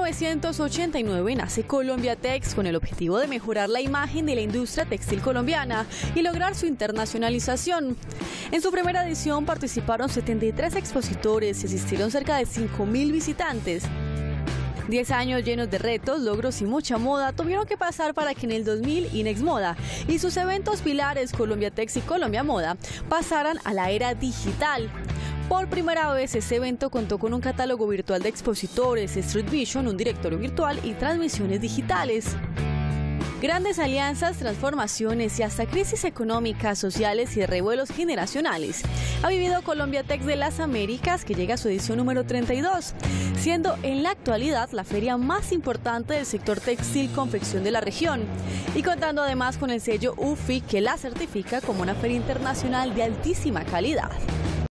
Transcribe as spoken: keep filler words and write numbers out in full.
novecientos ochenta y nueve nace Colombiatex con el objetivo de mejorar la imagen de la industria textil colombiana y lograr su internacionalización. En su primera edición participaron setenta y tres expositores y asistieron cerca de cinco mil visitantes. Diez años llenos de retos, logros y mucha moda tuvieron que pasar para que en el dos mil Inex Moda y sus eventos pilares Colombiatex y Colombia Moda pasaran a la era digital. Por primera vez, este evento contó con un catálogo virtual de expositores, Street Vision, un directorio virtual y transmisiones digitales. Grandes alianzas, transformaciones y hasta crisis económicas, sociales y revuelos generacionales ha vivido Colombiatex de las Américas, que llega a su edición número treinta y dos, siendo en la actualidad la feria más importante del sector textil confección de la región y contando además con el sello U F I, que la certifica como una feria internacional de altísima calidad.